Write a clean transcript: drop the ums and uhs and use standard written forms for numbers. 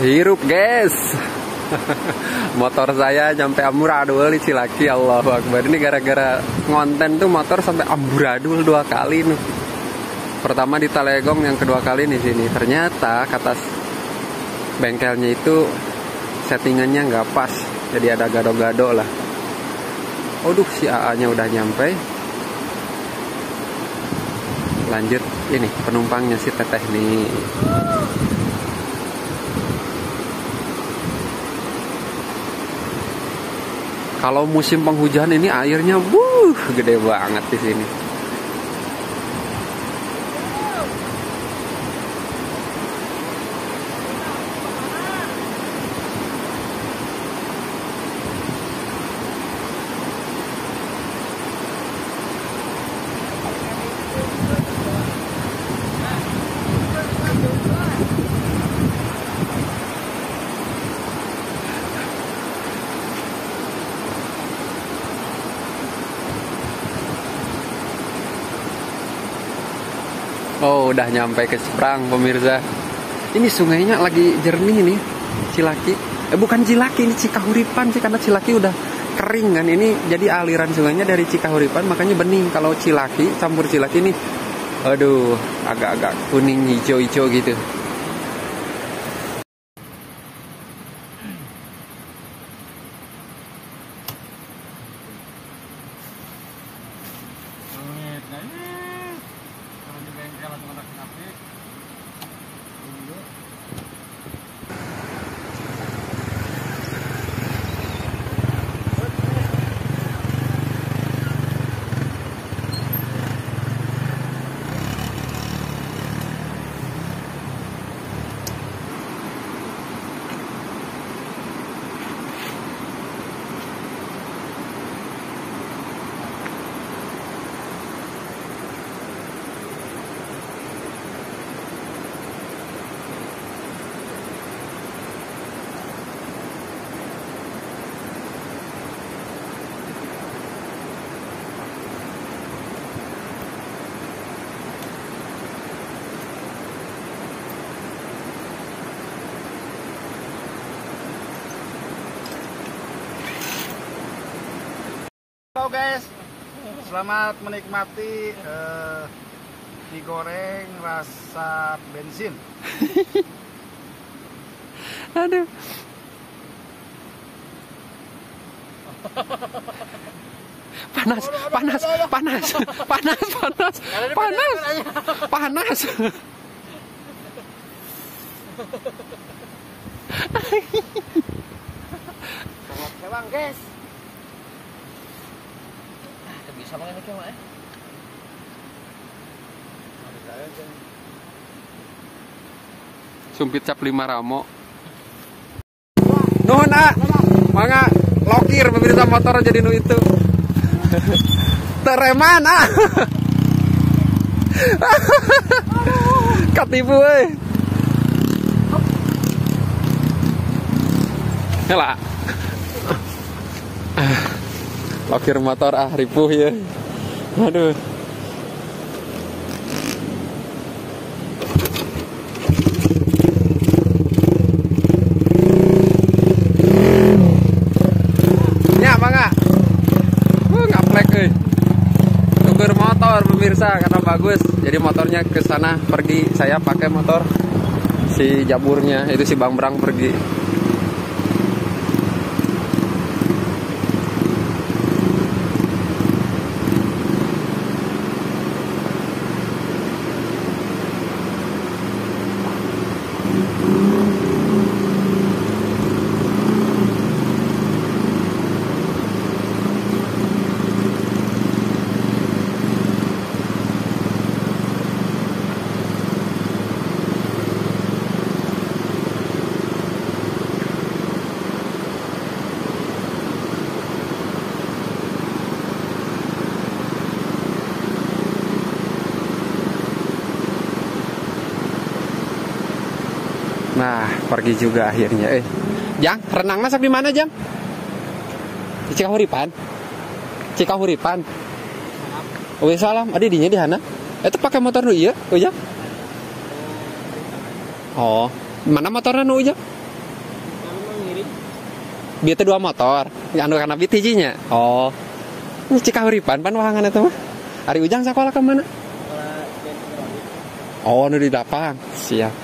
Hirup guys. Motor saya sampai amburadul di Cilaki. Allahu Akbar. Ini gara-gara ngonten tuh motor sampai amburadul 2 kali nih. Pertama di Talegong, yang kedua kali di sini. Ternyata kata bengkelnya itu settingannya nggak pas, jadi ada gado-gado lah. Aduh, si AA-nya udah nyampe. Lanjut ini penumpangnya si Teteh nih. Kalau musim penghujan ini airnya gede banget di sini. Oh, udah nyampe ke seberang pemirsa. Ini sungainya lagi jernih nih, Cilaki. Bukan Cilaki, ini Cikahuripan sih, karena Cilaki udah kering kan. Ini jadi aliran sungainya dari Cikahuripan, makanya bening. Kalau Cilaki, campur Cilaki nih, aduh, agak-agak kuning hijau-hijau gitu. Halo guys, selamat menikmati mie goreng rasa bensin. Aduh. Panas, panas, panas, panas, panas, panas, panas. Sewang guys. Bisa banget nih Mak. Sumpit cap 5 ramo. Nuhun mangga lokir pemirsa motor jadi nu itu. Tereman katipu euy. Hela. Lokir motor ripuh ya. Aduh. Nya mangga. Ngaplek euy. Tuker motor pemirsa karena bagus. Jadi motornya ke sana pergi, saya pakai motor si Jaburnya, itu si Bang Brang pergi. Nah, pergi juga akhirnya. Jang, renang masak di mana, Jang? Di Cikahuripan. Cikahuripan. Oke, salam. Adi dinya di sana. Itu pakai motor nu ieu, Ujang? Oh, mana motornya nu Ujang? Bieu teh 2 motor. Anu kana bit hijinya. Oh. Ini Cikahuripan pan wahangan eta mah. Ari Ujang sekolah ke mana? Oh, nu di Dapang. Siap.